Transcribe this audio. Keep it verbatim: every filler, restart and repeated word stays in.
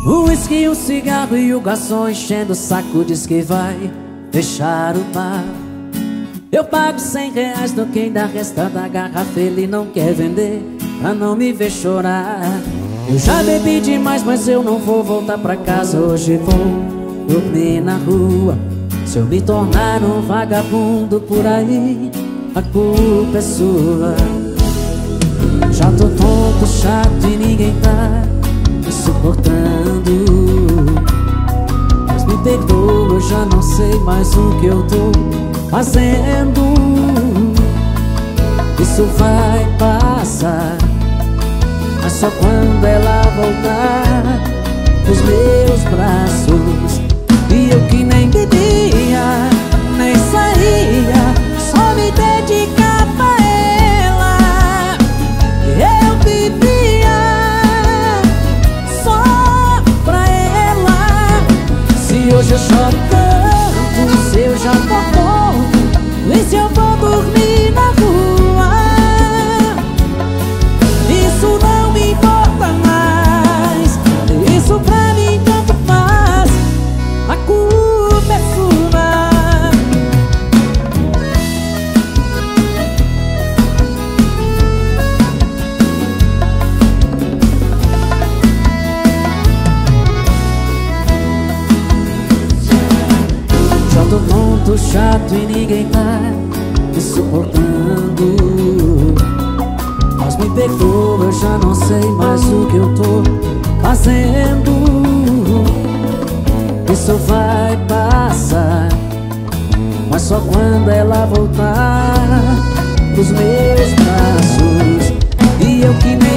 O uísque, o cigarro e o garçom enchendo o saco diz que vai fechar o bar. Eu pago cem reais no quem dá resta da garrafa, ele não quer vender pra não me ver chorar. Eu já bebi demais, mas eu não vou voltar pra casa. Hoje vou dormir na rua. Se eu me tornar um vagabundo por aí, a culpa é sua. Já tô tonto, chato e ninguém tá me suportando. Mas me perdoa, eu já não sei mais o que eu tô fazendo. Isso vai passar, mas só quando ela voltar pros meus braços. E eu que nem bebia, nem saía, só me dedicava a ela. Eu vivia só pra ela. Se hoje eu choro tanto, se eu já tô morto, e se eu vou dormir na rua, isso não me importa mais. Isso pra mim tanto faz. A culpa é sua. Já tô tonto, chato e ninguém tá me suportando. Mas me perdoa, eu já não sei mais o que eu tô fazendo. Isso vai passar, mas só quando ela voltar pros meus braços. E eu que nem